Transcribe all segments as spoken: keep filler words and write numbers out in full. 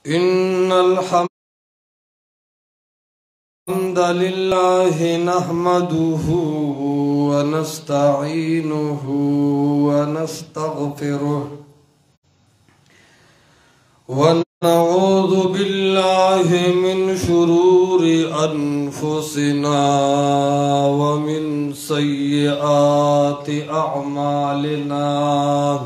إن الحمد لله نحمده ونستعينه ونستغفره ونعوذ بالله من شرور أنفسنا ومن سيئات أعمالنا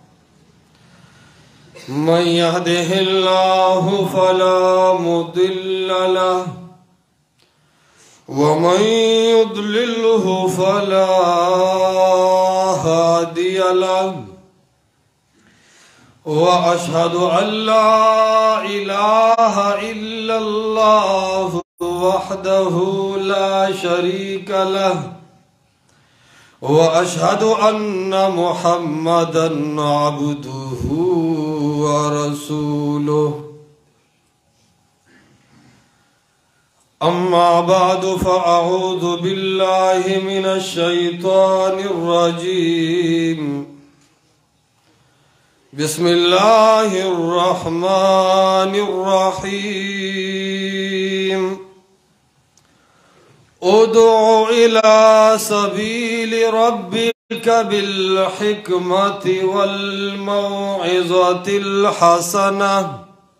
من يهده الله فلا مضل له ومن يضلله فلا هادي له وأشهد أن لا إله إلا الله وحده لا شريك له وأشهد أن محمدًا عبده ورسوله أما بعد فأعوذ بالله من الشيطان الرجيم بسم الله الرحمن الرحيم ادع إلى سبيل ربك بالحكمة والموعظة الحسنة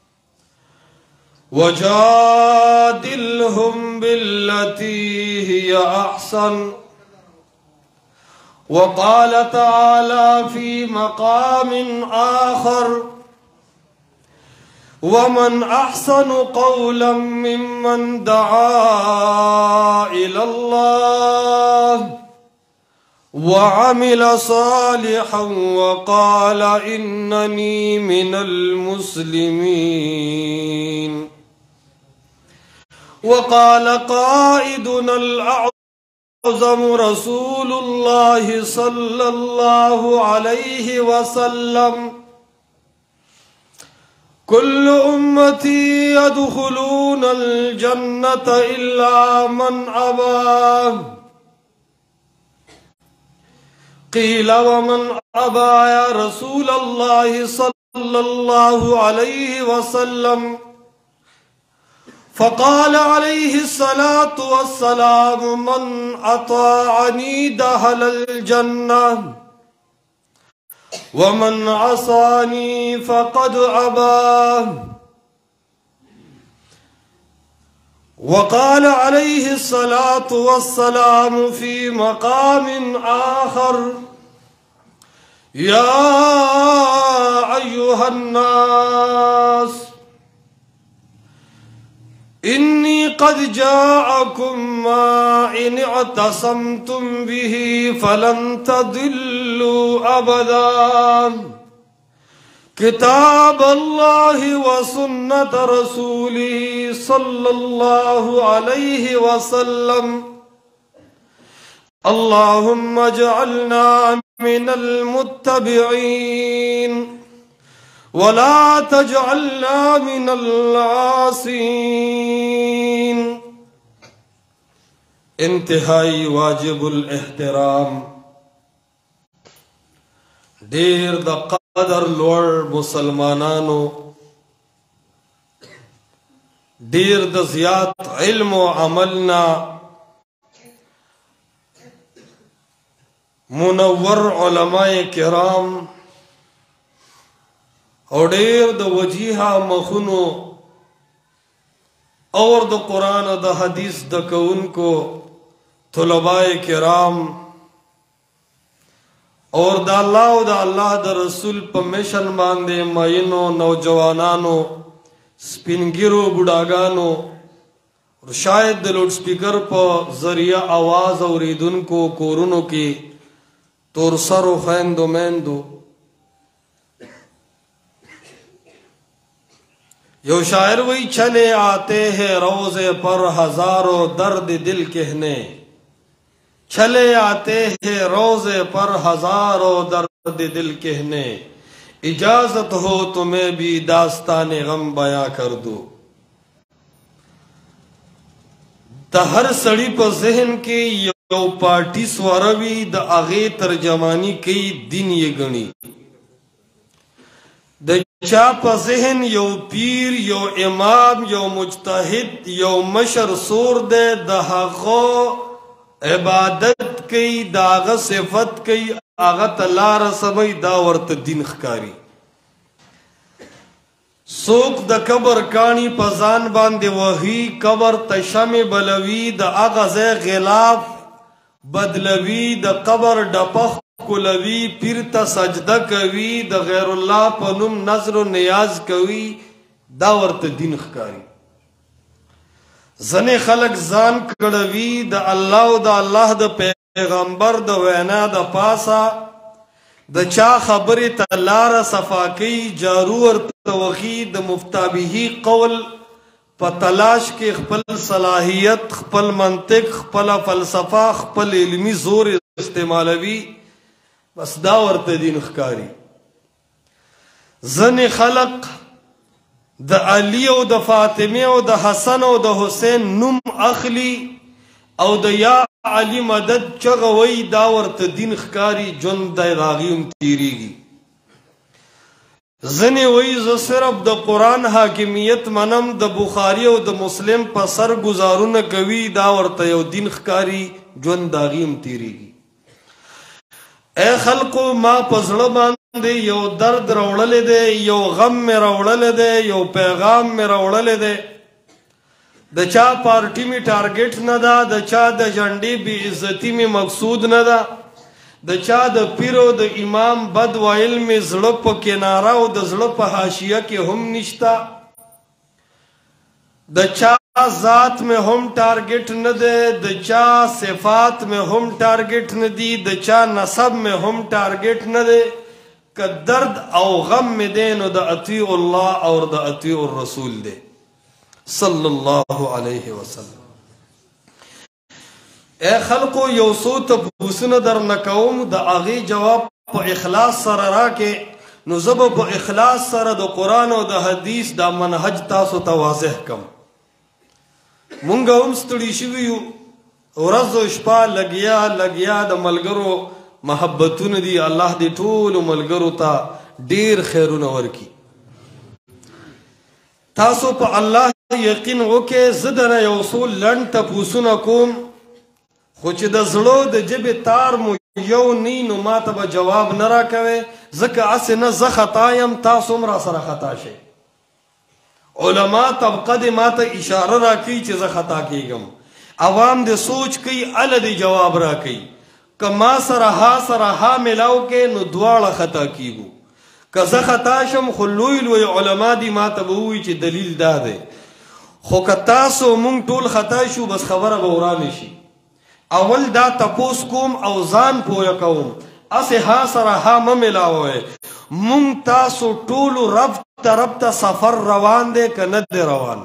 وجادلهم بالتي هي أحسن. وقال تعالى في مقام آخر ومن أحسن قولا ممن دعا إلى الله وعمل صالحا وقال إنني من المسلمين. وقال قائدنا الأعظم رسول الله صلى الله عليه وسلم كل أمتي يدخلون الجنة إلا من أبى. قيل ومن أبى يا رسول الله صلى الله عليه وسلم؟ فقال عليه الصلاة والسلام من أطاعني دخل الجنة ومن عصاني فقد أبى. وقال عليه الصلاة والسلام في مقام آخر يا أيها الناس إني قد جاءكم ما إن اعتصمتم به فلن تضلوا أبدا كتاب الله وسنة رسوله صلى الله عليه وسلم. اللهم اجعلنا من المتبعين ولا تجعلنا من العاصين. انتهائی واجب الاحترام دیر د قدر لوړ مسلمانانو دیر د زیات علم و عملنا منور علماء کرام اور ډیر د وجیحه مخونو اور د قرآن د حدیث د کوونکو طلباء کرام اور د الله او د الله د رسول په مشن باندې ماینو نوجوانانو سپینګیرو بوډاګانو او شاید د لوډ سپیکر په ذریعہ आवाज اوریدونکو کورونو کې تور سرو خويندو میندو یو شاعر وہی چلے آتے ہیں روزے پر ہزاروں درد دل کہنے چلے آتے ہیں روزے پر ہزاروں درد دل کہنے اجازت ہو تمہیں بھی داستان غم بیاں کر دو. د هر سړی په ذهن کې یو پارټي سوروي د هغې ترجمانی کوي دین یې ګڼي. د چا په ذهن یو پیر یو امام یو مجتهد یو مشر سور دی د هغه عبادت کوي د هغه صفت کوي هغه ته لاره سموي دا ورته دین ښکاري. څوک د قبر کاڼي په ځان باندې وهي قبر ته شمې بلوي د هغه ځای غلاف بدلوي د قبر ډپه کولوي پیر ته سجده کوي د غیر الله په نوم نظر و نیاز کوي دا ورته دین ښکاري. ځنې خلک ځان کړوي د الله او د الله د پیغمبر د وینا د پاسه د چا خبرې ته لاره صفا کوي جارو ورته وهي د مفتابهي قول په تلاش کې خپل صلاحیت خپل منطق خپله فلسفه خپل علمي زور استعمالوي بس دا ورته دین ښکاري. ځنې خلق د علي او د فاطمه او د حسن او د حسین نوم اخلي او د یا علي مدد چغه وی دا ورته دین ښکاري ژوند د هغې هم تیریږي. ځنې وی زه صرف د قرآن حاکمیت منم د بخاري او د مسلم په سر ګزارونه کوي دا ورته یو دین ښکاري ژوند د هغې هم تیریږي. اے خلقو ما په زړه باندې یو درد راوړلی دی یو غم مې راوړلی دی یو پیغام مې راوړلی دی. د چا پارټي مې ټارګټ نه ده د چا د جنډې بې عزتي مې مقصود نه ده د چا د پیر او د امام بد ویل مې زړه په کناره او د زړه په حاشیه کې هم نشته د چا ذات میں هم ٹارگٹ نہ دے د چا صفات میں هم ٹارگٹ نہ دی د چا نسب میں هم ٹارگٹ نہ دے کہ درد او غم میں دے نو د اطیع اللہ اور د اطیع الرسول دے صلی اللہ علیہ وسلم. اے خلقو یو څو تپوسونه در نکوم د هغې جواب په اخلاص سره راکې نو زه به په اخلاص سره د قرآن او د حدیث دا منهج تاسو ته واضح کم. مونږ هم ستړي شوي یو ورځ او شپه لګیا لګیا د ملګرو محبتونه دي الله دې ټولو ملګرو ته ډیر خیرونه ورکړي. تاسو په الله یقین وکړئ زه درنه یو څو لنډ تپوسونه کوم خو چې د زړه د ژبې تار مو یو نی نو ما ته به جواب نه راکوئ ځکه هسې نه زه خطا یم تاسو هم راسره خطا شئ. علما طبقه دې ما ته اشاره راکوي چې زه خطا کیږم عوام دې سوچ کوي اله دې جواب راکوي که ما سره ها سره ها ملاو کې نو دواړه خطا کیږو که زه خطا شم خو لوی لوی علما دي ما ته به ووایي چې دلیل دا دی خو که تاسو مونږ ټول خطا شو بس خبره به ورانه شي. اول دا تپوس کوم او ځان پویه کوم اسې ها سره ها مه ملاوئ مونږ تاسو ټولو رب طرف ته سفر روان دی که نه دی روان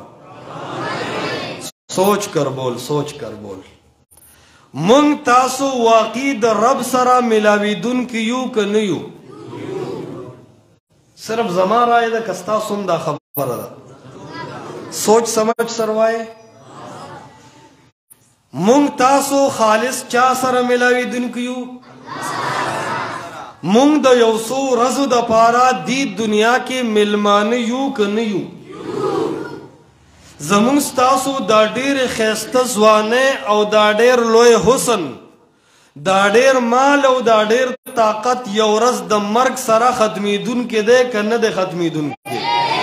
سوچ کر بول سوچ کر بول. مونږ تاسو واقعي د رب سره ملاویدونکي یو که نه یو صرف زما رای ده که ستاسو هم دا خبره ده سوچ سمجھ سره وایې. مونږ تاسو خالص چا سره ملاویدونکي یو مونږ د یو څو ورځو دپاره دې دنیا کې میلمانه یو که نه یو زمونږ ستاسو دا ډېرې ښایسته ځوانۍ او دا ډېر لوی حسن دا ډېر مال او دا ډېر طاقت یو ورځ د مرګ سره ختمېدونکی دی که نه دی ختمېدونکی.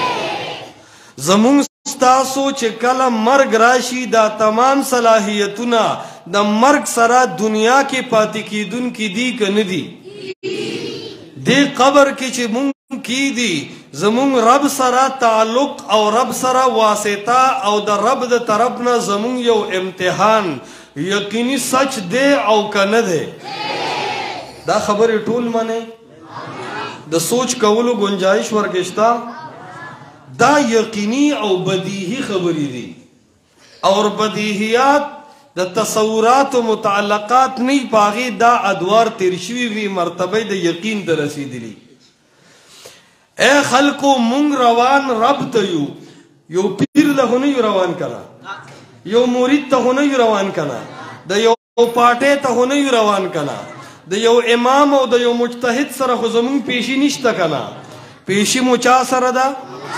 زمونږ ستاسو چې کله مرګ راشي دا تمام صلاحیتونه د مرګ سره دنیا کې پاتې کېدونکي دي که نه دي دې قبر کې چې مونږ کی دي زمونږ رب سره تعلق او رب سره واسطه او د رب د طرف نه زمونږ یو امتحان یقیني سچ دی او که نه دی دا خبرې ټول منئ د سوچ کولو گنجائش ورکې شته دا یقیني او بدیهی خبرې دي اور بدیهیات د تصورات و متعلقات نه پاغي دا ادوار تیر شوي وي مرتبه د یقین ته رسیدلي. اے خلقو مونږ روان رب ته یو یو پیر له نه یو روان کنه یو مرید ته نه یو روان کنه د یو پاټې ته نه یو روان کنه د یو امام او د یو مجتهد سره خو زمونږ پیشي نشته کنه پیشی مو چا سره ده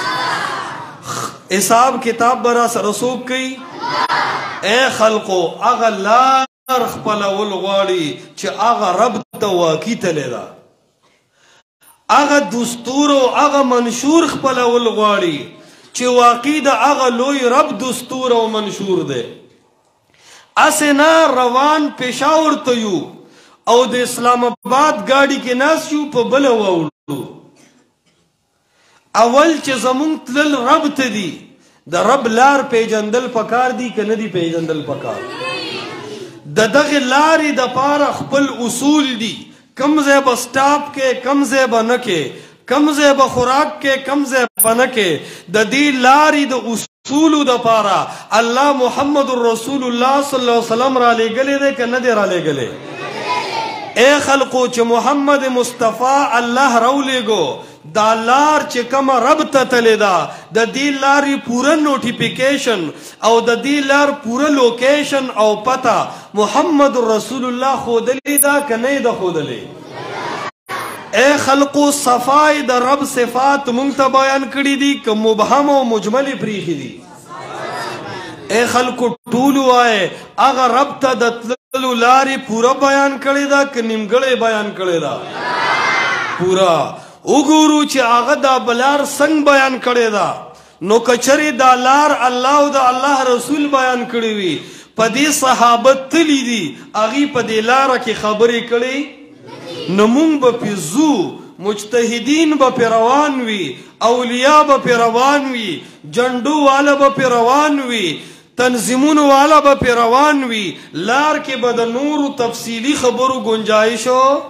حساب کتاب برا سره څوک کوي اے خلقو هغه لار خپلول غواړي چې هغه رب ته واقع تللی ده هغه دستور او هغه منشور خپلول غواړي چې واقع د هغه لوی رب دستور او منشور دی اسې نه روان پېښور ته یو او د اسلام آباد ګاډي کې ناست یو په بله واوړو اول چې زمونږ تلل رب ته دي د رب لار پیژندل پکار دي که نه دي پیژندل پکار د دغې لارې دپاره خپل اصول دي کم ځای به سټاپ کې کم ځای به نه کې کم ځای به خوراک کې کم ځای به نه کې د دې لارې د اصولو دپاره الله محمد رسول الله صلی الله علیه وسلم را لېږلی دی که نه دی را لېږلی اے خلقو چې محمد مصطفی الله راولېږو دا لار چې کومه رب ته تللی ده د دې لارې پوره نوټیفیکیشن او د دې لار پوره لوکیشن او پته محمد رسول الله ښودلې ده که نه یې ده ښودلې اے خلقو صفای د رب صفات مونږ ته بیان کړي دي که مبهم او مجملې پریښي دي اے خلقو ټول وایه هغه رب ته د تللو لارې پوره بیان کړې ده که نیمګړې بیان کړې ده پوره وګورو چې هغه دا بلار څنګه بیان کړې ده نو کچرې دا لار الله او د الله رسول بیان کړې وي په دې صحابه تلي دي هغې په دې لاره کې خبرې کړې نو مونږ به پې ځو مجتهدین به پې روان وي اولیا به پې روان وي جنډو والا به پې روان وي تنظیمونو والا به پې روان وي لار کې به د نورو تفصیلي خبرو گنجایش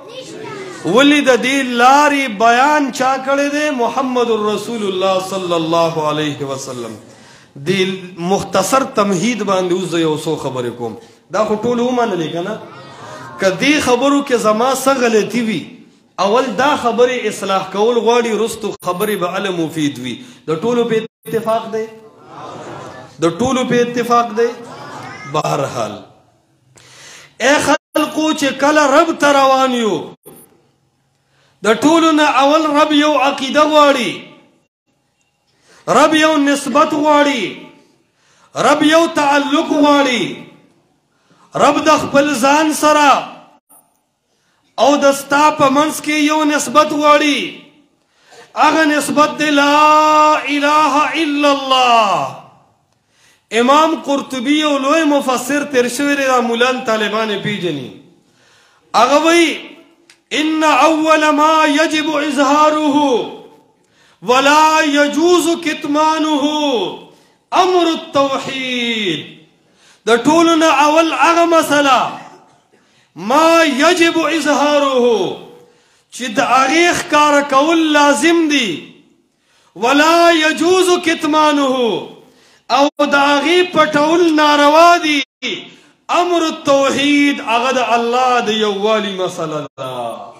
ولی د دې لارې بیان چا کړی دی محمد رسول الله صلی الله علیه وسلم دې مختصر تمهید باندې اوس زه یو څو خبرې کوم دا خو ټولو ومنلې که نه که دې خبرو کې زما څه غلطي وي اول دا خبرې اصلاح کول غواړي وروستو خبرې به هله مفید وي د ټولو په اتفاق دی د ټولو په اتفاق دی بهرحال اے خلقو چې کله رب ته روان یو د ټولو نه اول رب یو عقیده غواړي رب یو نسبت غواړي رب یو تعلق غواړي رب د خپل ځان سره او د ستا په منځ کې یو نسبت غواړي هغه نسبت دی لا اله الا الله امام قرطبي یو لوی مفسر تیر شوی دی دا مولان طالبان پیژني هغه وایي ان اول ما يجب اظهاره ولا يجوز كتمانه امر التوحید د ټولو نه اول هغه مسله ما يجب اظهاره چې د هغې ښکاره کول لازم دي ولا يجوز كتمانه او د هغې پټول ناروا دي امر التوحید هغه د الله د یووالي مسله ده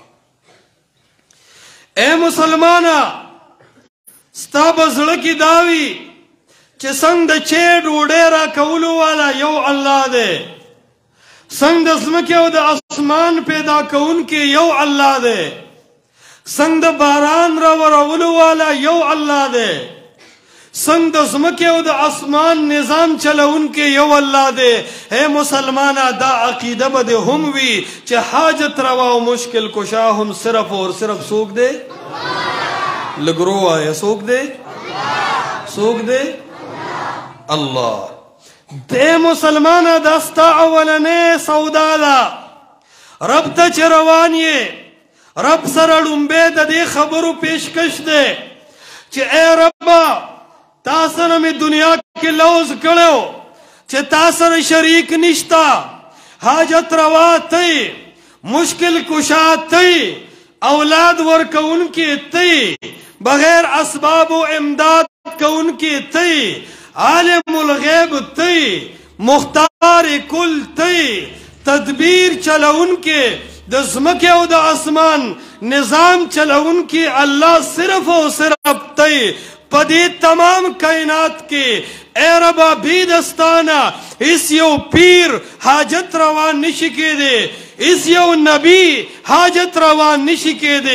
اے مسلمانه ستا به زړه کې دا وي چې څنګه د چې ډوډۍ راکولو والا یو الله دی څنګه د ځمکې او د اسمان پیدا کوونکی یو الله دی څنګه د باران راورولو والا یو الله دی څنګه د ځمکې او د اسمان نظام چلونکی یو الله دی اے مسلمانه دا عقیده به دې هم وي چې حاجت روا او مشکل کشا هم صرف اور صرف څوک دی لګرو وایه څوک دی څوک دی الله دې مسلمانه دا ستا اولنۍ سودا ده رب ته چې روان یې رب سره لومبی د دې خبرو پیشکش دی چې ای ربه تا سره مې دنیا کې لوز کړو چې تا سره شریک نشتا حاجت روا تی مشکل کشا تی اولاد ورکوونکی تی بغیر اسباب و امداد کوونکی تی عالم الغیب تی مختار کل تی تدبیر چلوونکی د ځمکې او د اسمان نظام چلوونکی الله صرف او صرف تی په دې تمام کائنات کې اے ربا بی دستانه اس یو پیر حاجت روان نشي کېدی اس یو نبی حاجت روان نشي کېدی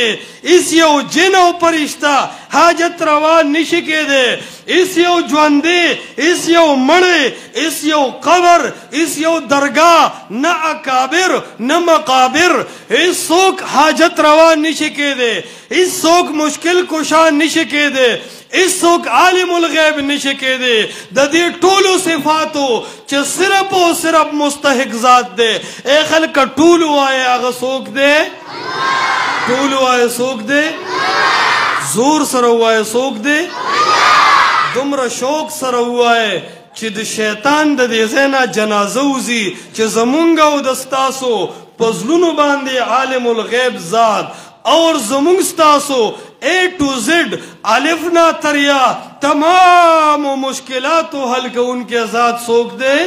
اس یو جن او پرشتہ حاجت روا نشی کے دے اس یو جواندے اس یو مڑے اس یو قبر اس یو درگاہ نہ اکابر نہ مقابر اس سوک حاجت روا نشی کے دے اس سوک مشکل کشا نشی کے دے اس سوک عالم الغیب نشی کے دے دا دی ٹولو صفاتو چھ صرف و صرف مستحق ذات دے اے خلق ٹولو آئے آگا سوک دے ٹولو آئے سوک دے زور سر ہوا ہے سوک دے دمرا شوق سر ہوا ہے چھ د شیطان د دے زینا جنازوزی چھ زمونگا و دستاسو پزلونو باندے عالم الغیب ذات اور زمونگ ستاسو اے ٹو زڈ الفنا تریا تمام مشکلاتو حل کے ان کے ذات سوک دے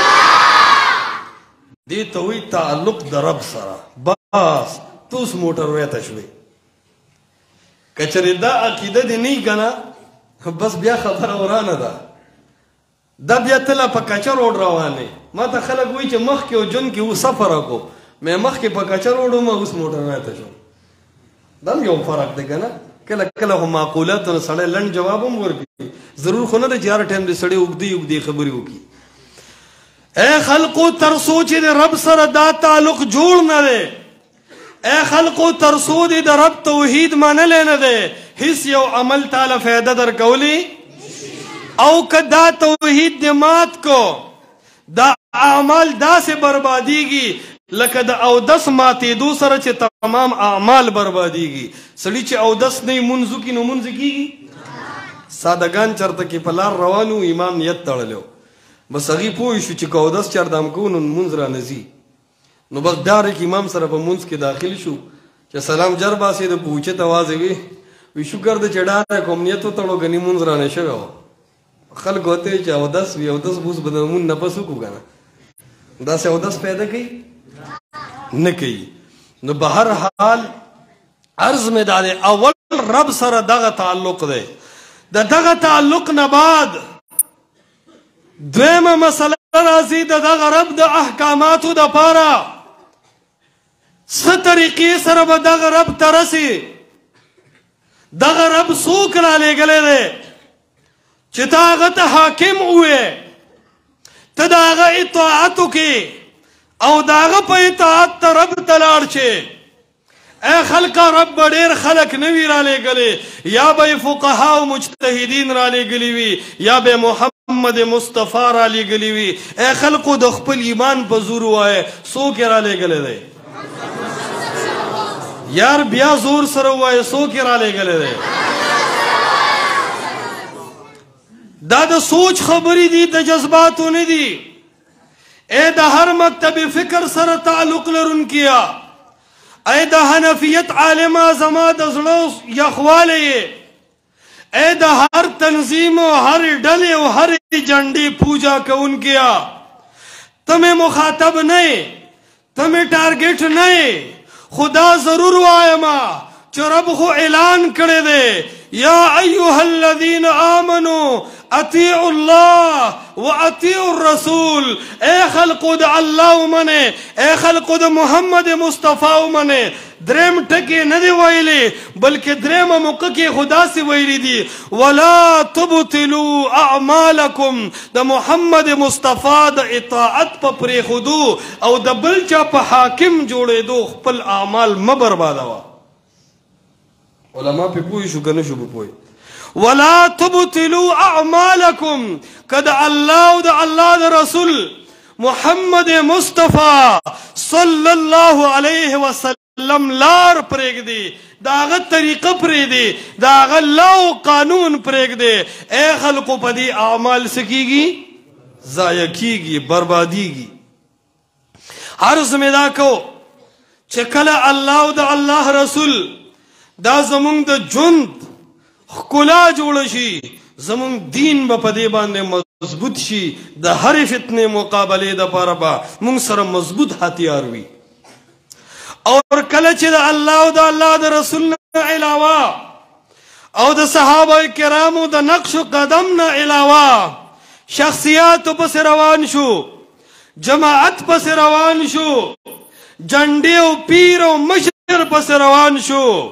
دی توی تعلق در رب سرا باس توس موٹر ویتا شوی کچری دا عقیدہ دی نہیں کنا بس بیا خبر اورانا دا دا بیا تلا پا کچر اوڑ روانے ما تا خلق ہوئی چه مخ کے و جن کی وہ سفر اکو میں مخ کے پا کچر اوڑو ما اس موٹر ویتا شو دم یو فرق دے گنا کلا کلا ہم معقولات سڑے لنڈ جوابم ورکی ضرور خونا دے چیار ٹیم دے سڑے اگدی اگدی خبری ہوکی اے خلقو ترسوچی دے رب سر دا تعلق جوڑ نہ دے اے خلقو ترسو دی دا رب توحید مانا لینا دے حس یو عمل تعالی فیدہ در کولی او کدا توحید دی مات کو دا اعمال دا سے بربادی گی لکہ دا او دس ماتی دوسرا چھ تمام اعمال بربادی گی سڑی چھ او دس نئی منزو کی نو منزو کی گی سادگان چرتا کی پلار روانو امام نیت تڑ لیو بس اگی پوئیشو چھ کہ او دس چردام کون ان منز را نزی نو بس بیار ایک امام سر پا منز کے داخل شو چھ سلام جربا سے دا پوچھے توازے وی وی شکر دا چڑھا ہے کومنیتو تڑو گنی منز را نشو ہو خلق ہوتے چھ او دس وی او دس بوس بدن من نپسو کو گنا دا سے او دس پیدا کی نکی نو بہر حال عرض میں دادے اول رب سر دغا تعلق دے دا دغا تعلق نباد دویم مسئلہ رازی دا دغا رب دا احکاماتو دا پارا ستریقی سر با دغا رب ترسی دغا رب سوک را لے گلے دے چتا آغت حاکم ہوئے تدا آغا اطاعتو کی او داغا پا اطاعت تا رب تلار چھے اے خلقا رب بڑیر خلق نوی را لے گلے یا بے فقہا و مجتہدین را لے گلی وی یا بے محمد مصطفیٰ را لے گلی وی اے خلقو دخپل ایمان پا زور ہوا ہے سو کے را لے گلے دے یار بیا زور سر ہوا ہے سو کے را لے گلے دے دا دا سوچ خبری دی دا جذباتو نہیں دی اے دا ہر مکتب فکر سر تعلق لرن کیا اے دا حنفیت عالم آزما دزلو یخوالے اے دا ہر تنظیم و ہر ڈلے و ہر جنڈی پوجا کون کیا تمہیں مخاطب نہیں تمہیں ٹارگیٹ نہیں خدا ضرور آئے ما چو رب خو اعلان کرے دے یا ایوہ الذین آمنوا اطیعوا اللہ و اطیعوا الرسول اے خلقو دا اللہ منے اے خلقو دا محمد مصطفیٰ منے درم ٹکی ندی ویلی بلکہ درم مقکی خدا سے ویلی دی وَلَا تُبْتِلُوا اعمالکم دا محمد مصطفیٰ دا اطاعت پا پری خودو او دا بلچا پا حاکم جوڑے دو خپل اعمال مبربادوا علماء پہ پوئی شو کنشو پہ پوئی وَلَا تُبْتِلُوا اعمالکم کد اللہ دا اللہ دا رسول محمد مصطفیٰ صلی اللہ علیہ وسلم لار پریگ دی داغت طریقہ پریگ دی داغت لاؤ قانون پریگ دے اے خلقو پا دی اعمال سکی گی ضائع کی گی بربادی گی عرض میں دا کو چکل اللہ دا اللہ رسول دا زمونگ دا جند خکلا جوڑشی زمونگ دین با پدے باندے مضبوط شی دا ہر فتنے مقابلے دا پارا با مونگ سر مضبوط ہتھیار ہوئی اور کلچ دا اللہ دا اللہ دا رسول نا علاوہ او دا صحابہ کرامو دا نقش قدم نا علاوہ شخصیات پس روان شو جماعت پس روان شو جنڈے و پیر و مشر پس روان شو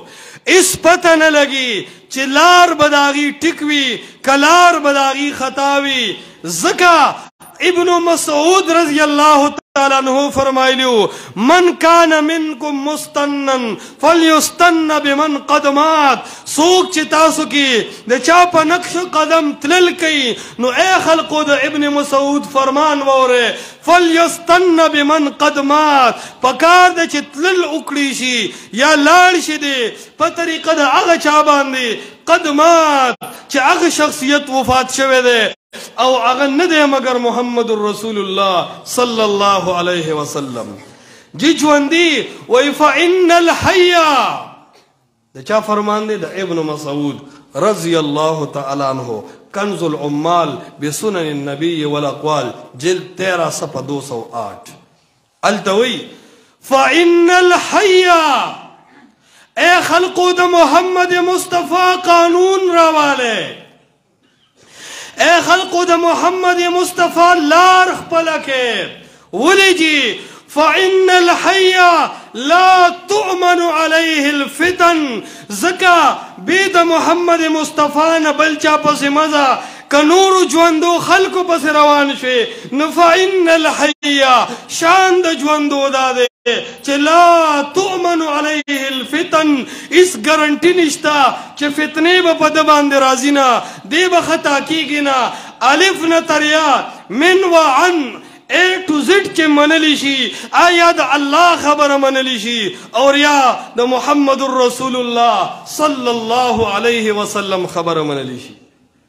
اس پتہ نہ لگی چې لار بداغي ټیکوي کلار بداغي خطاوي. زکا ابن مسعود رضی اللہ تعالی عنہ فرمایلیو من کان منکم مستنن فلیستن بمن قد مات. سوک چې تاسو کې د چا په نقش قدم تلل کوي نو اے خلقو د ابن مسعود فرمان ووره فلیستن بمن قد مات. پکار د چې تلل وکړي شي یا لاړ شي دی په طریقه د هغه چا باندې قد مات چې هغه شخصیت وفات شوی دی او هغه نه دی مگر محمد رسول الله صلی الله علیه وسلم. جی ژوندي وای فإن الحي د چا فرمان دی؟ د ابن مسعود رضی الله تعالی عنہ. کنز العمال بسنن النبی والاقوال جلد تیرہ صفحہ دو سو آٹھ. التوی فإن الحي اے خلقو د محمد مصطفیٰ قانون راوالے. اے خلقو د محمد مصطفیٰ لار خپله کې ولی جی فإن الحي لا تؤمن عليه الفتن. زکا بید محمد مصطفیٰ نه بل چا پس مزا که نورو ژوندو خلقو پس روان شوی نو فإن الحي شان د ژوندو دا دی چې لا تؤمن علیه الفتن. اس گارنٹی نشتا چې فتنې به په ده باندې راځي نه دی به خطا کیږي نه. الف نه تر یا من و عن اے ټو زد چې منلی شي آیا د الله خبره منلی شي او یا د محمد رسول الله صلی الله علیه وسلم خبره منلی شي.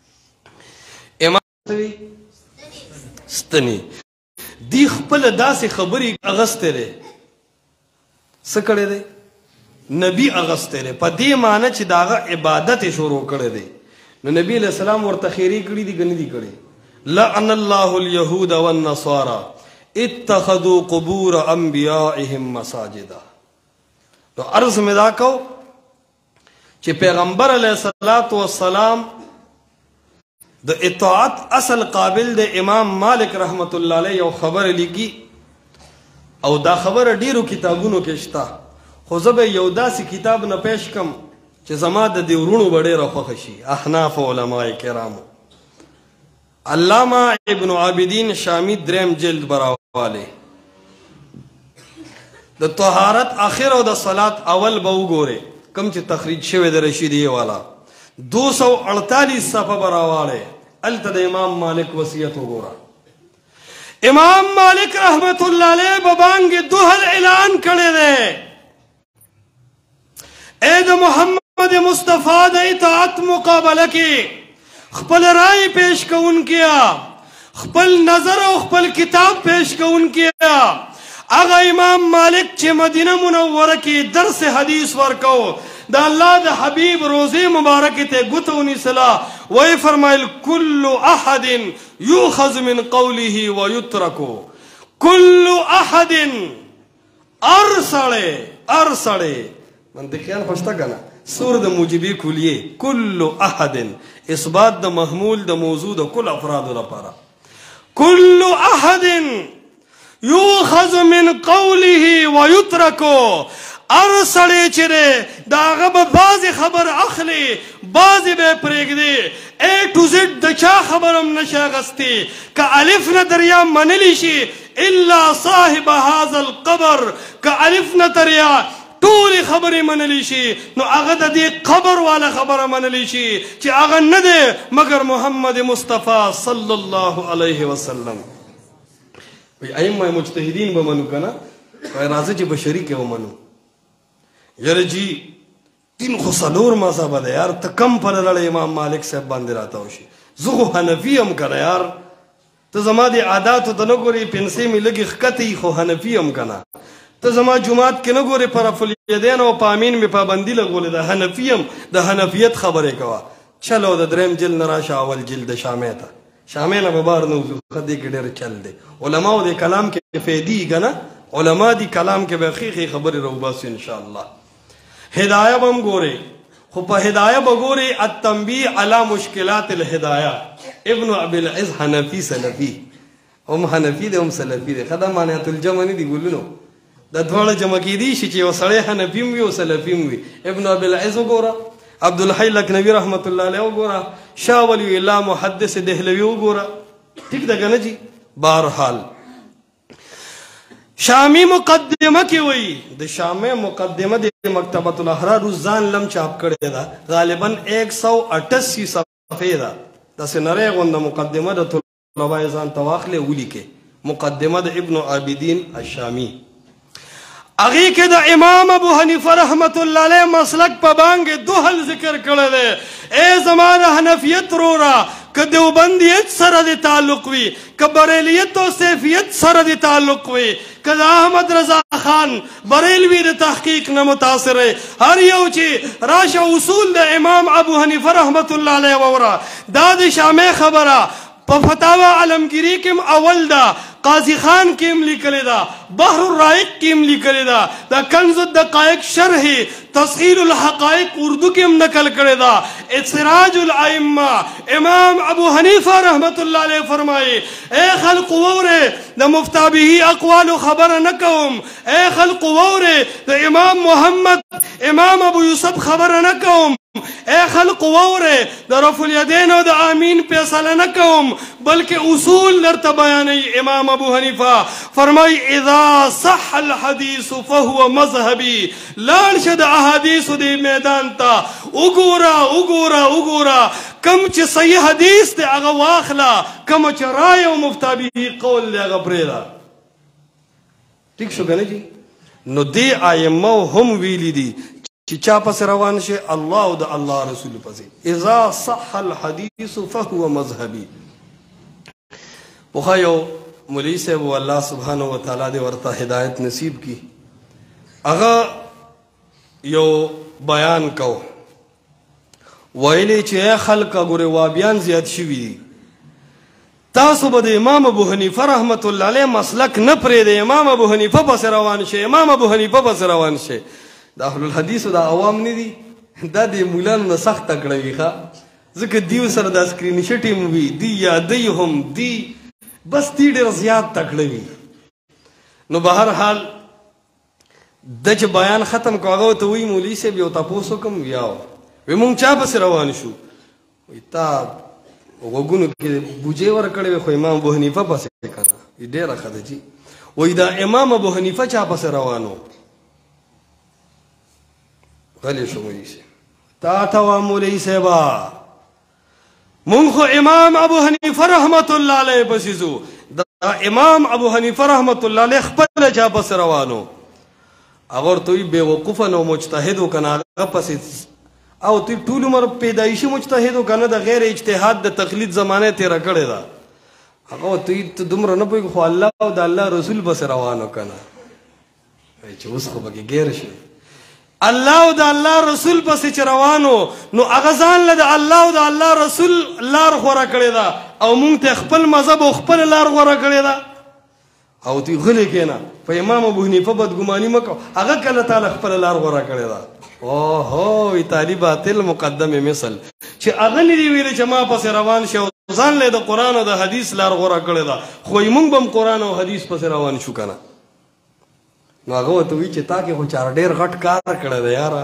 امام ستنی دی خپل داسې خبرې اغسته دی څه کړی دی؟ نبی اغسته دی په دې معنی چې د هغه عبادت یې شروع کړی دی. نو نبی علیہ السلام ورته خیرې کړي دي که نه دي کړی؟ لعن الله اليهود والنصارى اتخذوا قبور انبیائهم مساجدا. تو عرض میں دا کو چې پیغمبر علیہ الصلوۃ والسلام د اطاعت اصل قابل د امام مالک رحمت الله علیه یو خبر لیکي او دا خبر ډیرو کتابونو کې شته خو زه به یو داسې کتاب نه پیش کم چې زما د دې ورونو به ډیره خوښه شي. احناف علماء کرامو علامہ ابن عابدین شامی دریم جلد براواله د طهارت آخر او د صلات اول به وګوره کم چې تخریج شوی د رشیدی والا دو سو اڑتالیس صفحه براواله الته د امام مالک وصیت وګوره. امام مالک رحمت اللہ علیہ ببانگ دوہل اعلان کړی دی اے د محمد مصطفیٰ د اطاعت مقابله کې خپل رائے پیش کون کیا خپل نظر او خپل کتاب پیش کون کیا. اغا امام مالک چې مدینه منوره کې درس حدیث ورکو دا اللہ دا حبیب روزی مبارک تے گتونی صلاح وی فرمائل کل احد یوخذ من قوله ویترکو کل احد ارسڑے ارسڑے منطقیان خوشتا کنا سور دا موجبی کلیے کل احد اثبات دا محمول دا موضوع دا کل افراد دا پارا کل احد یوخذ من قوله ویترکو ار سڑے چرے داغب بازی خبر اخلی بازی بے پریگ دی اے ٹو زد دچا خبرم نشاغستی کا الف ندریا منلیشی الا صاحب هذا القبر کا الف ندریا طول خبری منلیشی نو اغد دی قبر والا خبر منلیشی چی اغد ندے مگر محمد مصطفیٰ صلی اللہ علیہ وسلم. ائمہ مجتہدین بمنو کنا رازی چی بشری کے ومنو یار جی تین خو سلور مذہب ده یار ته کم پر لړ امام مالک صاحب باندې راته وشي زه خو حنفی هم کنه یار ته زما د عاداتو ته نه ګورې پنسې مې لږې ښکتې خو حنفی هم کنه ته زما جماعت کې نه ګورې پر رفع الیدین او په امین مې پابندي لګولې ده حنفی هم د حنفیت خبرې کوه چلو د دریم جلد نه راشه اول جلد شامې ته شامې نه به بار نه وځو ښه دې کې ډېر چل دی علماو د کلام کې فیدي که نه علما دی کلام کې به ښې ښې خبرې راوباسي انشاءالله. ہدایہ بم گورے خوپا ہدایہ بگورے التنبیہ علی مشکلات الہدایہ ابن ابی العز حنفی سلفی ہم حنفی دے ہم سلفی دے خدا مانیات الجمع نہیں دی گولنو د دواړه جمع کېدی شي چې یو سړی حنفي وي او سلفي وي. ابن ابي العز وګوره، عبدالحی لکنوي رحمت الله علیه وګوره، شاه ولی الله محدث دهلوي وګوره. ٹھیک ده که نه جي؟ بهرحال شامی مقدمه کې وایي د شامي مقدمه د مکتبۃ الاحرار ځان لم چاپ کړې ده، غالبا ایک سو اٹاسی صفحې ده. داسې نری غونده مقدمه د طلبه ځان ته واخلې ولیکې، مقدمه د ابن عابدین الشامی. هغې کې د امام ابو حنیفه رحمت الله علیه مسلک په بانګې دوحل ذکر کړی دی. ای زما د حنفیت وروره، که دیوبندیت سره د تعلق وي، که بریلیت او سیفیت سره د تعلق وي، که د احمد رضا خان بریلوي د تحقیق نه متاثر دی، هر یو چې راشه اصول د امام ابو حنیفه رحمت الله علیه ووره. دا د شامې خبره په فتاوا علمگیری کې اول ده، قاضی خان کې هم لیکلې ده، بحر الرائق کې هم لیکلې ده، د کنز الدقائق شرح تصحیح الحقائق اردو کې هم نقل کړې ده. سراج الائمه امام ابو حنیفه رحمت الله علیه فرمایي اے خلق ووره د مفتابهی اقوال خبر نه کوم، اے خلق ووره د امام محمد امام ابو یوسف خبر نه کوم، اے خلق ووره د رفع الیدین او د آمین فیصله نه کوم، بلکې اصول درته بیانوي. امام ابو حنیفه فرمای اذا صح الحدیث فهو مذهبی. لاړ شه د احادیثو د میدان ته، وګوره وګوره وګوره، کم چې صحیح حدیث دی هغه واخله، کم چې رای او مفتابهی قول دی هغه پرېږده. ټیک شو که نه جي؟ نو دې ائمو هم ویلي دي چې چا پسې روان شي الله او د الله رسول پسې. اذا صح الحدیث فهو مذهبی. پخوا یو مولوي صاحب و الله سبحانه وتعالی دې ورته هدایت نصیب کی، هغه یو بیان کو، ویلې چې ای خلکه ګورې وابیان زیات شوي دي، تاسو به د امام ابو حنیفه رحمت الله علیه مسلک نه پرېږدئ، امام ابو حنیفه پسې روان شئ، امام ابو حنیفه پسې روان شئ. د اهل الحدیثو دا عوام نه دي، دا د مولانو نه سخت تکړه وي ښه، ځکه دیو سره دا سکرین شټ هم وي، دی یادی هم دی، بس دی ډېر زیات تکړه وي. نو بهرحال د چې بیان ختم کو، هغه ورته وایي مولوي صاحب یو تپوس وکړم، ویا وایي مونږ چا پسې روان شو؟ وایي تا غوږونو کې بوجۍ ورکړې وې خو امام ابو حنیفه پسې که نه؟ وایي ډېره ښه ده جي. وایي دا امام ابو حنیفه چا پسې روان و؟ غلی شو مولوي صاحب. تا ته وایم مولوي صاحبه مونږ خو امام ابو حنیفه رحمت الله علیه پسې ځو. دا امام ابو حنیفه رحمت الله علیه خپله چا پسې روان و؟ هغه ورته وایي بېوقوفه نو مجتهد و که نه هغه پسې، او دوی ټول عمر پیدایشي مجتهد و که نه د غیر اجتهاد د تقلید زمانه تېره کړې ده. هغه ورته وایي ته دومره نه پوهېږې خو الله او د الله رسول پسې روان و که نه؟ چې اوس خو پکې ګیر شي. الله او د الله رسول پسې چې روانو نو هغه ځان له د الله او د الله رسول لار غوره کړې ده، او مونږ ته خپل مذهب او خپل لار غوره کړې ده. او دوی غلی کېنه، په امام ابو حنیفه بدګماني مه کوه، هغه کله تعالی خپله لار غوره کړې ده. اوهو تالي باطل مقدم مثل چې هغه نه دي ویلي چې ما پسې روان شي او ځان له د قرآن او د حدیث لار غوره کړې ده، خو مونږ به هم قرآن او حدیث پسې روان شو که نه؟ نو هغه ورته وایي چې تا کې خو چا ډېر غټ کار کړی دی یاره،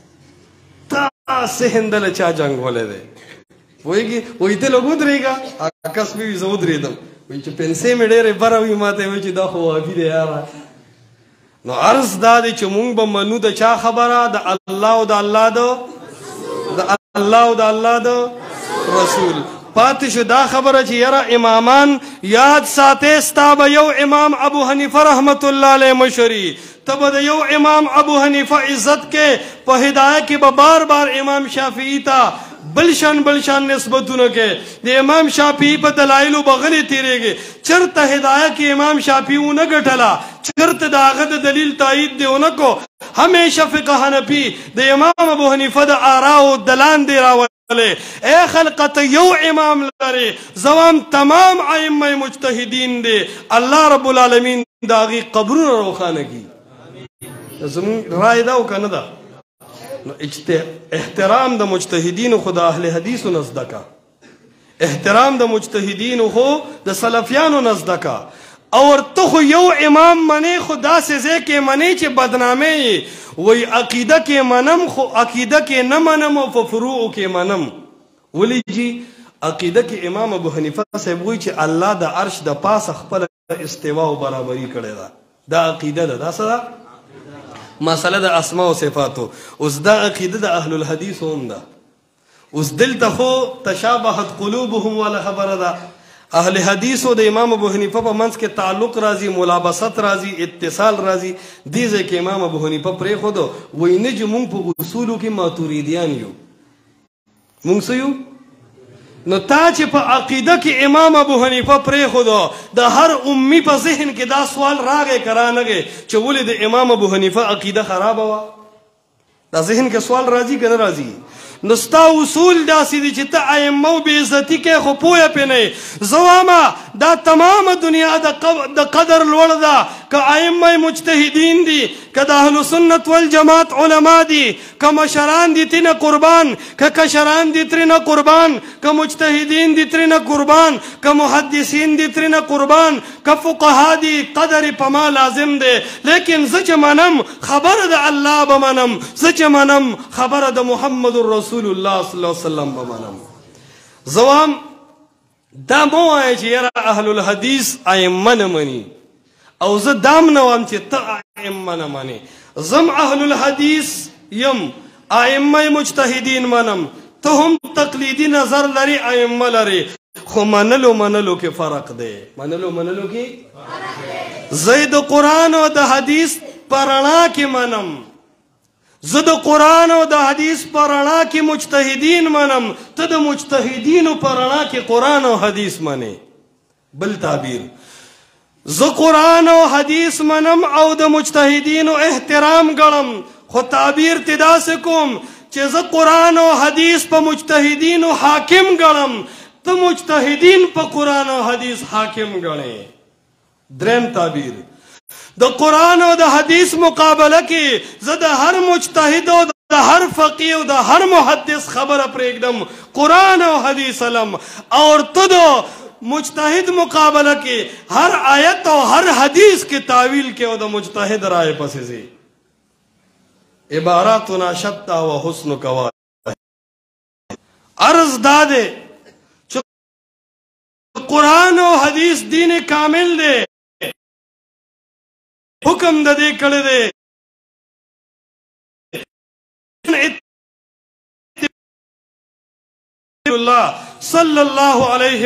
تا سهند له چا جنګولی دی پوهېږي؟ وایي ته لږ ودرېږه. کس مې وي زه ودرېدم، وایي چې پنسې مې ډېرې بره وي، ما ته یې وایي چې دا خو وابي دی یاره. نو عرض دا دی چې مونږ به منو د چا خبره؟ د الله او د الله د د الله او د الله د رسول. پاتې شو دا خبره چې یاره امامان یاد ساتې، ستا به یو امام ابو حنیفه رحمت الله علیه مشري، ته به د یو امام ابو حنیفه عزت کې، په هدایت کې به بار بار امام شافعي ته بلشان بلشان نسبتونه کې، د امام شافعي په دلایلو به غلې تېرېږي. چېرته هدایت کې امام شافعي ونه ګټله، چېرته د هغه د دلیل تایید دې ونه کو، همیشه فقه حنفي د امام ابو حنیفه د آراو دلان دې راول. اے خلقت یو امام لري، زوام تمام ائمه مجتهدین دي، الله رب العالمین داغي قبرونه روخانه کی. زمون رائے دا او کنه دا احترام د مجتهدین خو د اهل حدیث نزدکا، احترام د مجتهدین خو د سلفیانو نزدکا. اور ته خو یو امام منې خو داسې ځای کې منې چې بدنامې یې وایي عقیده کې منم خو عقیده کې نه منم او په فروعو کې منم. ولې جي عقیده کې امام ابو حنیفه صاحب وایي چې الله د عرش د پاسه خپله استوا او برابري کړې ده. دا عقیده ده. دا څه ده؟ مسله د اسماء او صفاتو. اوس دا عقیده د اهل الحدیث هم ده. اوس دلته خو تشابهت قلوبهم والا خبره ده. اهل حدیث او د امام ابو حنیفه په منځ کې تعلق راځي، ملابست راځي، اتصال راځي. دې ځای کې امام ابو حنیفه پرېښودو وایي نه چې مونږ په اصولو کې ماتوریدیان یو. مونږ څه یو؟ نو تا چې په عقیده کې امام ابو حنیفه پرېښودو د هر امي په ذهن کې دا سوال راغی که رانغی چې ولې د امام ابو حنیفه عقیده خرابه وه؟ دا ذهن کې سوال راځي که نه راځي؟ نو ستا اصول داسې دي چې ته ائمه و بې عزتي کوې خو پویه پرې نه یې. زه وایم دا تمامه دنیا د قدر لوړ ده که ائمه مجتهدین دي، که د اهل سنت والجماعت علما دي، که مشران دي ترېنه قربان، که کشران دي ترېنه قربان، که مجتهدین دي ترېنه قربان، که محدثین دي ترېنه قربان، که فقها دي قدر په ما لازم دی. لیکن زه چې منم خبره د الله به منم، زه چې منم خبره د محمد رسول رسول الله صلی الله علیه وسلم به منم. زوام دا مو وایه چې یاره اهل الحدیث ائمه نه مني او زه دام نه وایم چې ته ائمه نه منې. زم اهل الحدیث یم، ائمه مجتهدین منم، ته هم تقلیدي نظر لري، ائمه لري، خو منلو منلو کې فرق دی. منلو منلو کې زه د قرآن او د حدیث په رڼا کې منم، زه د قرآن او د حدیث په رڼا کې مجتهدین منم، ته د مجتهدینو په رڼا کې قرآن او حدیث منې. بل تعبیر زه قرآن او حدیث منم او د مجتهدینو احترام ګڼم، خو تعبیر ته داسې کوم چې زه قرآن او حدیث په مجتهدینو حاکم ګڼم، ته مجتهدین په قرآن او حدیث حاکم ګڼې. دریم تعبیر د قرآن او د حدیث مقابله کې زه د هر مجتهد او د هر فقیه او د هر محدث خبره پرېږدم، قرآن او حدیث علم. اور ته د مجتهد مقابله کې هر آیت او هر حدیث کې تعویل کې او د مجتهد رائے پسې ځې. عباراتنا شتا و حسنک واحد. عرض دا دی چې قرآن او حدیث دین کامل دی، حکم د دې کړی دی الله صلی الله علیه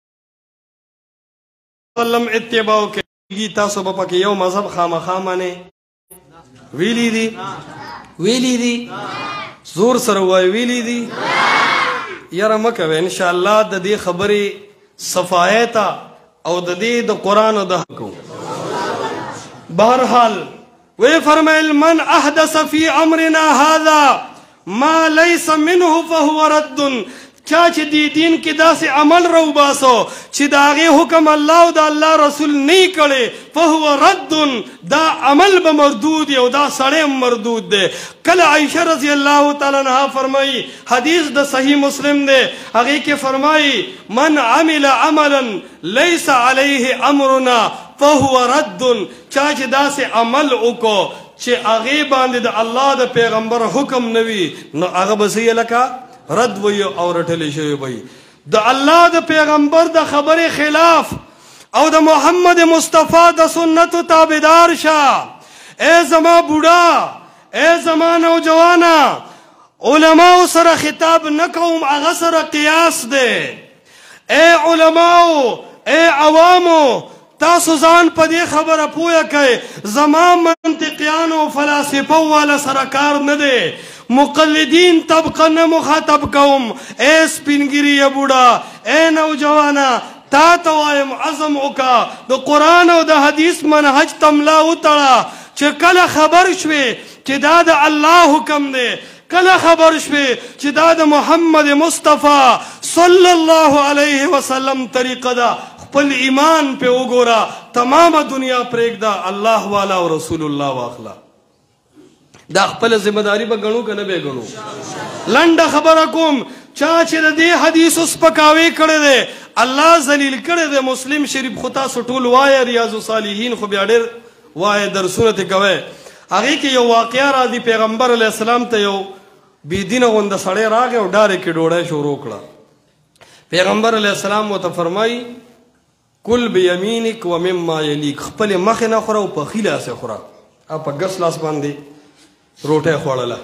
وسلم اتباع کوي. تاسو به پکې یو مذهب خامخا منئ؟ ویلي دي ویلي دي زور سره وایي ویلي دي. یاره مه کوئ، انشاءالله د دې خبرې صفایۍ ته او د دې د قرآن او د حق. بہرحال وی فرمائل من احدث فی امرنا هذا ما لیس منه فهو رد. چا چې دی دین کې داسې عمل رو باسو چې د هغې حکم الله او د الله رسول نه کړی فهو رد، دا عمل به مردود او دا سړی مردود دی. کله عائشه رضی الله تعالی عنها فرمایي، حدیث د صحیح مسلم دی، هغې کې فرمایي من عمل عملا لیس علیه امرنا فهو رد. چا چې داسې عمل وکړو چې هغې باندې د الله د پیغمبر حکم نه وي نو هغه به څه لکه رد وي او رټلی شوی وي. د الله د پیغمبر د خبرې خلاف او د محمد مصطفی د سنتو تابعدار شه. ای زما بوډا، ای زما نوجوانا، علماو سره خطاب نه کوم، هغه سره قیاس دی. ای علماو، ای عوامو، تاسو ځان په دې خبره پوهه کړئ زما منطقیانو فلاسفه والا سره کار نه دی. مقلدین طبقه نه مخاطب کوم. اے سپینګیری بوډا، اے نوجوانا، تا ته وایم عزم وکړه د قرآن او د حدیث منهج تملا وتړه چې کله خبر شوې چې دا د الله حکم دی، کله خبر شوې چې دا د محمد مصطفی صلی الله علیه وسلم طریقه ده، خپل ایمان په وګوره، تمامه دنیا پرېږده، الله والا او رسول الله واخله. دا خپل ذمہ داری به ګڼو که نه به ګڼو؟ لنډه خبره کوم چا چې د دې حدیث سپکاوی کړی دی الله ذلیل کړی دی. مسلم شریف خو تاسو ټول وایه، ریاض الصالحین خو بیا ډېر وایه، درسونه ترې کوئ. هغې کې یو واقعه راځي، پیغمبر علیه السلام ته یو بېدینه غونده سړی راغی او ډارې کې ډوډۍ شروع کړه. پیغمبر علیه السلام ورته فرمایي کل بیمینک و مما یلیک، خپلې مخې نه خوره او په ښي لاس یې خوره. او په ګس لاس باندې روټۍ خوړله.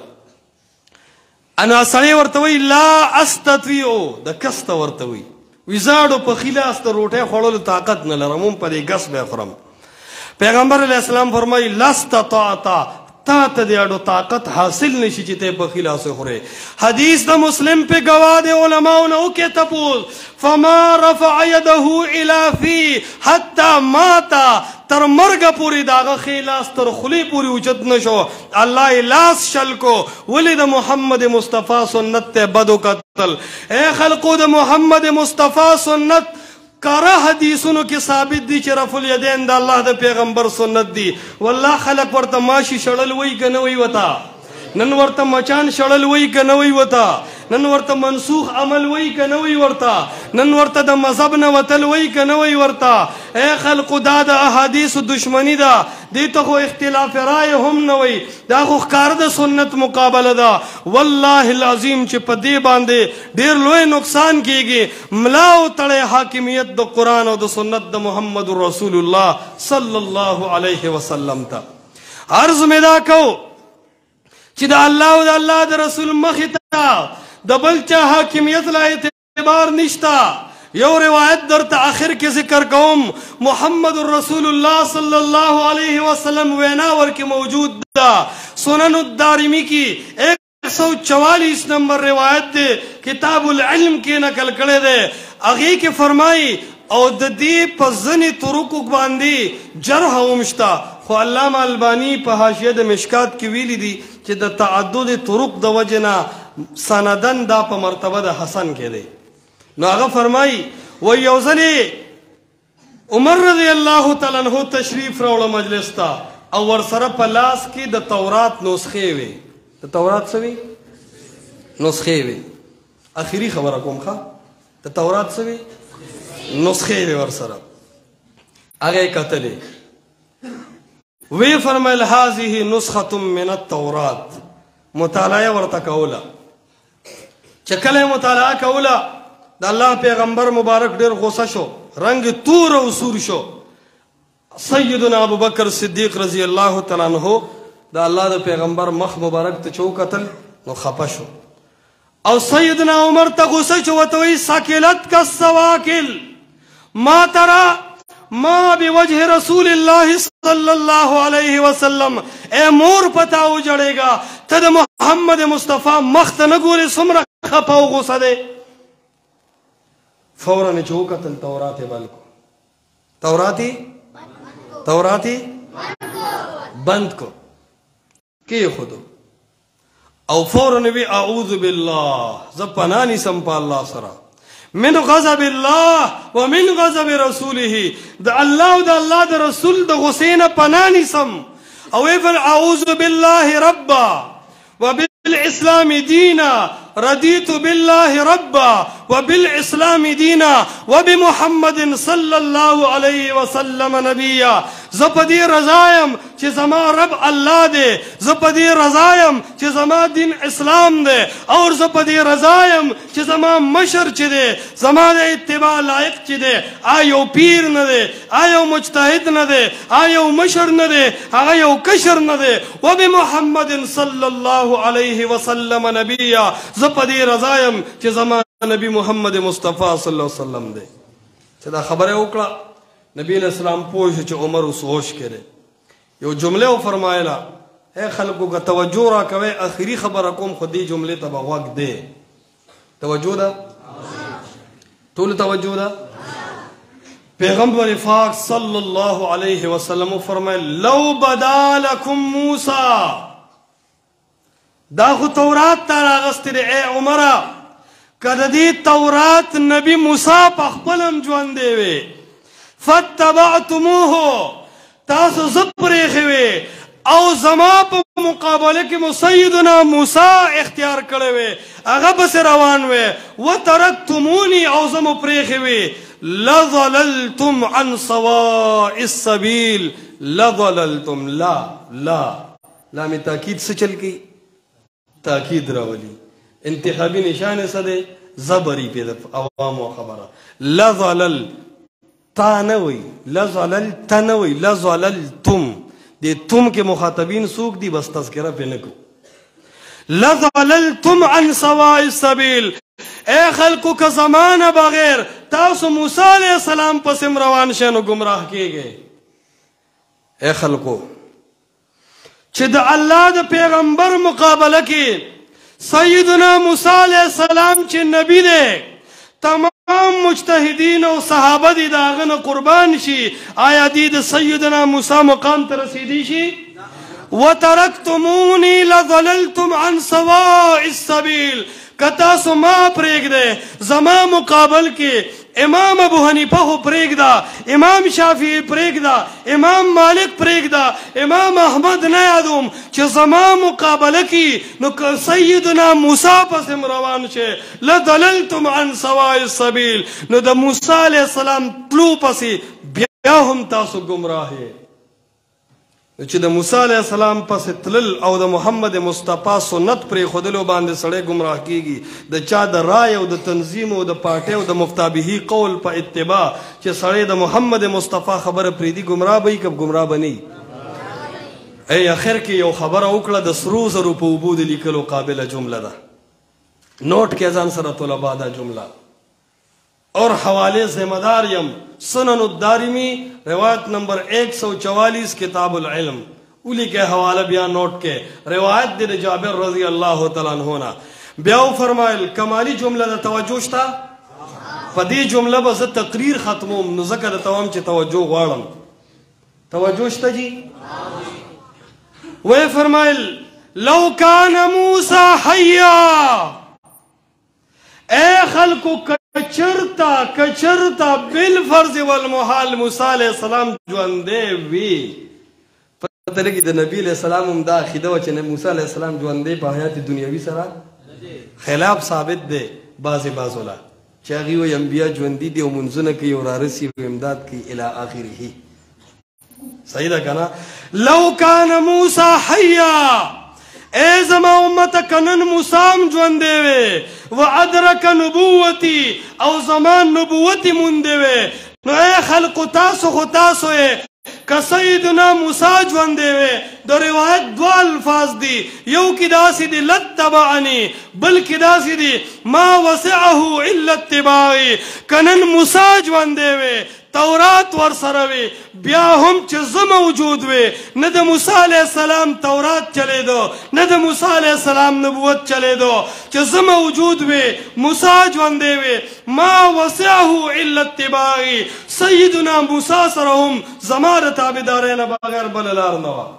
انا سړی ورته وایي لا استطیعو، د کس ته ورته وایي ویزاړو په ښي لاس د روټۍ خوړلو طاقت نه لرم، هم په دې ګس به یې خورم. پیغمبر علیه السلام فرمایي لاستطعت، تا ته د اډو طاقت حاصل نشي چې ته په ښي لاس خورې. حدیث د مسلم په ګواه د علماو نه وکړې تپوس، فما رفع یده الی فی حتی ماتا، تر مرګه پورې د هغه ښی لاس تر خولې پورې اوچت نه شو. الله یې لاس شل کو. ولې د محمد مصطفی سنت ته بد وکتل. ای خلقو د محمد مصطفی سنت کاره حدیثونو کې ثابت دي چې رفع الیدین د الله د پیغمبر سنت دي. والله خلق ورته ماشي شړل وایي که نه وایي وته، نن ورته مچان شړل وایي که نه وایي وته، نن ورته منسوخ عمل وایي که نه وایي ورته، نن ورته د مذهب نه وتل وایي که نه وایي ورته. ای خلقو دا د احادیثو دشمني ده، دې ته خو اختلاف رای هم نه وایي، دا خو ښکاره د سنت مقابله ده. والله العظیم چې په دې باندې ډېر لوی نقصان کیږي. ملا وتړی حاکمیت د قرآن او د سنت د محمد رسول الله صلی الله علیه وسلم ته. عرض مې دا کو چې د الله او د الله د رسول مخې ته د بل چا حاکمیت لا اعتبار نشته. یو روایت درته آخر کې ذکر کوم، محمد رسول الله صلی الله علیه وسلم وینا ورکې موجود ده. سنن الدارمی کی ایک سو چوالیس نمبر روایت ده، کتاب العلم کې نقل کړی دی. هغې کې فرمایي او د دې په ځینې طرقو باندې جرح هم شته، خو علامه البانی په حاشیه د مشکات کې ویلي دي چې د تعدد طرق د وجې نه سندن دا په مرتبه د حسن کې دی. نو هغه فرمایي و یو ځلې عمر رضی الله تعالی عنہ تشریف راوړه مجلس ته او ورسره په لاس کې د تورات نسخې وې. د تورات څه وې؟ نسخې وې. اخري خبره کوم ښه، د تورات څه وې؟ نسخې وې ورسره. هغه یې کتلې، وی فرمایل هذه نسخه من التورات. مطالعه ورته کوله. چې کله مطالعه کوله د الله پیغمبر مبارک ډېر غوسه شو، رنگ تور او سور شو. سیدنا ابوبکر صدیق رضی الله تعالی عنہ د الله د پیغمبر مخ مبارک ته چې وکتل نو خفه شو. او سیدنا عمر ته غوسه شو، ورته وایي ثقلتک السواکل ما ترى ما بوجه رسول الله صلی الله علیه وسلم. اے مور پتا وجړېږه، ته د محمد مصطفی مخ ته نه ګورې، څومره خفه او غوسه دی. فوراً چې وکتل تورات یې بند کو. تورات یې تورات یې بند کو، کېښودو او فوراً وی اعوذ بالله، زه پناه نیسم په الله سره من غضب الله ومن غضب رسوله، د الله او د الله د رسول د غصې نه پناه نیسم. او وی فر اعوذ بالله ربا وبالاسلام دینا، رضیت بالله ربا وبالاسلام دینا وبمحمد صلی الله علیه وسلم نبیا. زه په دې رضایم چې زما رب الله دی، زه په دې رضایم چې زما دین اسلام دی، او زه په دې رضایم چې زما مشر چې دی، زما د اتباع لایق چې دی، آ یو پیر نه دی، آ یو مجتهد نه دی، آ یو مشر نه دی، هغه یو کشر نه دی. وبمحمد صلی الله علیه وسلم نبیا، زه په دې رضایم چې زما نبی محمد مصطفی صلی الله علیه وسلم دی. چې دا خبره وکړه، نبی علیہ السلام پوه شو چې عمر اوس هوش کړي. یو جمله و فرمایله، اے خلکو که توجه را کوئ، آخري خبره کوم، خو دې جملې ته به غوږ دی. توجه ده؟ ټولو توجه ده؟ پیغمبر پاک صلی الله علیه وسلم فرمایل لو بدا لکم موسی، دا خو تورات ته راغستی دی. ای عمره که د دې تورات نبی موسی په خپل هم ژوندی وی، فاتبعتموه، تاسو زه پرېښې وې، او زما په مقابله کې مو سیدنا موسی اختیار کړی وی هغه بس روان وی وترکتمونی او زمو پریښې وی لظللتم عن سواء السبیل لظللتم لا لا لام تاکید څه چل کی تاکید راولي انتخابي نشانه څه دی زبری په عوامو خبره لظلل تا نه وی لظلل تا نه وی لظللتم دې تم کې مخاطبین څوک دي بس تذکره پې نه کو لظللتم عن سواء السبیل اے خلقو که زمانه بغیر تاسو موسی علیہ السلام پسې روان شئ نو گمراه کیږئ اے خلقو چې د الله د پیغمبر مقابله کې سیدنا موسی علیہ السلام چې نبی دی تمام مجتهدین او صحابه دي د هغه نه قربان شي آیا دی د سیدنا موسی مقام ته رسیدي شي وترکتمونی لظللتم عن سواء السبیل که تاسو ما پرېږدئ زما مقابل کې امام ابو حنیفه خو پرېږده امام شافعي پرېږده امام مالک پرېږده امام احمد نه یادوم چې زما مقابله کې نو که سیدنا موسی پسې روان شئ لضللتم عن سواء السبیل نو د موسی علیه السلام تلو پسې بیا هم تاسو ګمراه یې چې د موسی علیه السلام پسې تلل او د محمد مصطفی سنت پرېښودلو باندې سړی ګمراه کیږي د چا د رای او د تنظیم او د پارټۍ او د مفتابهي قول په اتباع چې سړی د محمد مصطفی خبره پرېږدي ګمراه به وي که ګمراه به نه وي ای اخر کې یو خبره وکړه د سرو زرو په اوبو د لیکلو قابله جمله ده نوٹ کې ځان سره طلبا دا جمله اور حوالے ذمہ دار یم سنن الدارمی روایت نمبر ایک سو چوالیس کتاب العلم اولی کے حوالہ بیا نوٹ کے روایت دے جابر رضی اللہ تعالیٰ عنہ بیاو فرمائل کمالی جملہ دا توجہ شتا پا دی جملہ با زد تقریر ختموم نزکر توام چی توجہ غوارم توجہ شتا جی وہ فرمائل لو کان موسیٰ حیا اے خلقو کچرتا کچرتا بالفرض والمحال موسی علیہ السلام ژوندی وی پته لګي د نبی علیہ السلام هم دا عقیده وه چې موسی علیہ السلام ژوندی په حیات دنیوي سره خلاف ثابت دی بعضې بعضولا چې هغوی وایي انبیا ژوندي دي او منځونه کوي او رارسي او امداد کوي الی آخره صحیح ده که نه لو کان موسی حیا اے زما امت کنن موسام ژوندی وی و ادرک نبوتی او زمان نبوتی مونده وی نو اے خلقو تاسو خو تاسو اے که سیدنا موسی ژوندی وی د روایت دو الفاظ دی یو کی داسی دی لتبعنی بل کی داسی دی ما وسعه الا اتباعی کنن موسی ژوندی وی تورات ور سره وی بیا هم چې زه موجود وی نه د موسی علیہ السلام تورات چلیدو نه د موسی علیہ السلام نبوت چلیدو چې زه موجود وی موسی ژوندی وی ما وسعه الا اتباعی سیدنا موسی سره هم زما د تابعدارۍ نه بغیر بله لار نه وه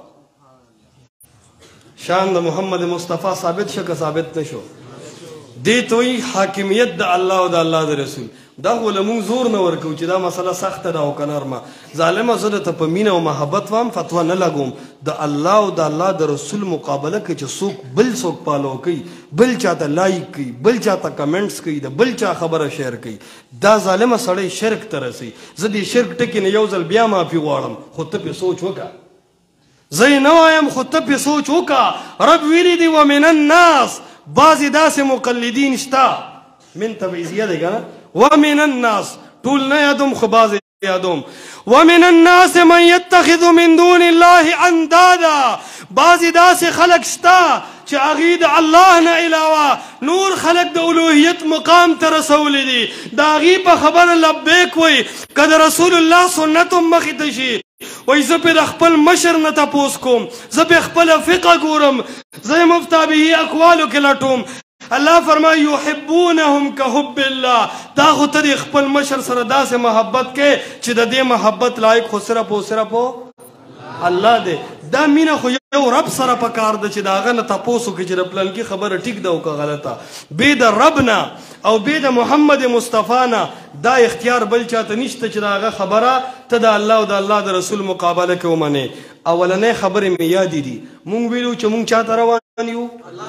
شان د محمد مصطفی ثابت شو که ثابت نه شو دې ته وایي حاکمیت د الله او د الله د رسول دا خو له مونږ زور نه ورکوو چې دا مسله سخته ده او که نرمه ظالمه زه درته په مینه او محبت وام فتوا نه لګوم د الله او د الله د رسول مقابله کې چې څوک بل څوک پالو کوي بل چاته لایک کوي بل چاته کمنټس کوي د بل چا خبره شیر کوي دا ظالمه سړی شرک ته رسي زه دې شرک ټکي نه یو ځل بیا معافي غواړم خو ته پې سوچ وکړه زه یې نه وایم خو ته پې سوچ وکړه رب ویلي دي ومن الناس بعضې داسې مقلدین شته من تبعیضیه دی که نه ومن الناس طول نه یادوم خو بعضې یادوم ومن الناس من يتخذ من دون الله اندادا بعضې داسې خلک شته چې هغوی د الله نه علاوه نور خلک د الوهیت مقام ته رسولی دي د هغوی په خبره لبیک وایي که د رسول الله سنت هم مخې ته شي وایي زه پې د خپل مشر نه تپوس کوم زه پې خپله فقه ګورم زه یې مفتابهي اقوالو کې لټوم الله فرمایي یحبونهم کحب الله دا خو ته د خپل مشر سره داسې محبت کې چې د دې محبت لایق خو صرف او صرف الله دی دا مینه خو یو رب سره پکار ده چې د هغه نه تپوس وکړي چې د پلانکي خبره ټیک ده او که غلطه. بې د رب نه او بې د محمد مصطفی نه دا اختیار بل چاته نشته چې د هغه خبره ته د الله او د الله د رسول مقابله کې ومنې. اولنۍ خبرې مې یادې دي. مونږ ویلو چې مونږ چاته روان یو؟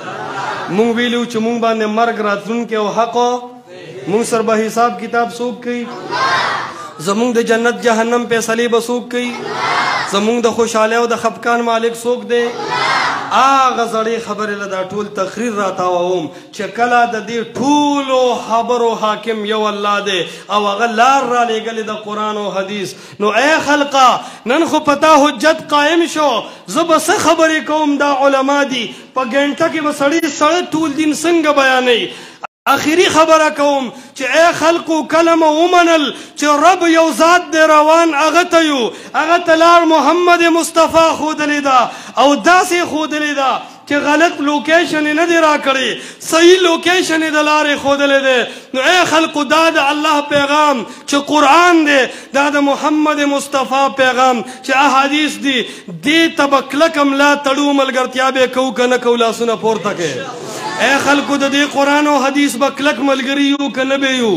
مونږ ویلو چې مونږ باندې مرګ راتلونکی او حق مونږ سره به حساب کتاب څوک کوي؟ زمونږ د جنت جهنم فیصلې به څوک کوي؟ زمونږ د خوشحالۍ او د خفقان مالک څوک دی؟ هغه زړې خبرې له دا ټول تقریر راتاووم چې کله د دې ټولو خبرو حاکم یو الله دی او هغه لار را لېږلې د قرآن او حدیث. نو ای خلقه نن خو پتا حجت قایم شو. زه به څه خبرې کوم دا علما دي په ګنټه کې به سړی سړی ټول دین څنګه بیانوي. آخری خبره کوم چې اے خلقو کلمه ومنل چې رب یو ذات دی روان هغه ته یو هغه ته لار محمد مصطفی ښودلې ده او داسې ښودلې ده چې غلط لوکیشن یې نه دی راکړی صحیح لوکیشن یې د لارې ښودلی دی. نو اے خلقو دا د الله پیغام چې قرآن دی دا د محمد مصطفی پیغام چې احادیث دي دې ته به کلکه ملا تړو ملګرتیا به یې کوو که نه کوو لاسونه پورته کړې. اے خلقو د دې قرآن او حدیث به کلک ملګري یو که نه به یو؟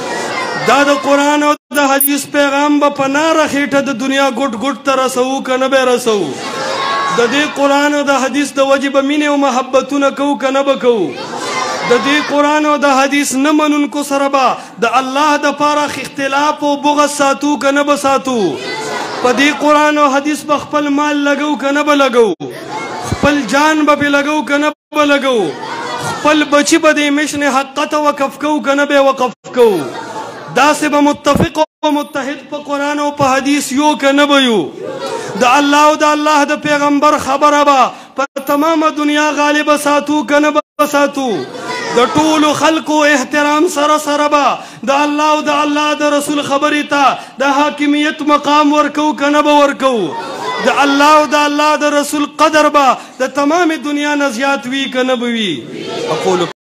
دا د قرآن او د حدیث پیغام به په ناره خېټه د دنیا ګوټ ګوټ ته رسوو که نه به رسوو؟ د دې قرآن او د حدیث د وجې به مینې او محبتونه کوو که نه به کوو؟ د دې قرآن او د حدیث نه منونکو سره به د الله دپاره اختلاف او بغض ساتو که نه به ساتو؟ په دې قرآن او حدیث به خپل مال لګو که نه به لګو؟ خپل جان به پې لګو که نه به لګو؟ خپل بچی به د مشن حق ته وقف کوو که نه به وقف کوو؟ داسې به متفق او متحد په قرآن او په حدیث یو که نه به یو؟ د الله او د الله د پیغمبر خبره به په تمامه دنیا غالبه ساتو که نه به ساتو؟ د ټولو خلقو احترام سره سره به د الله او د الله د رسول خبرې ته د حاکمیت مقام ورکو که نه به ورکو؟ د الله او د الله د رسول قدر به د تمام دنیا نه زیات وي که نه به وي؟ اقول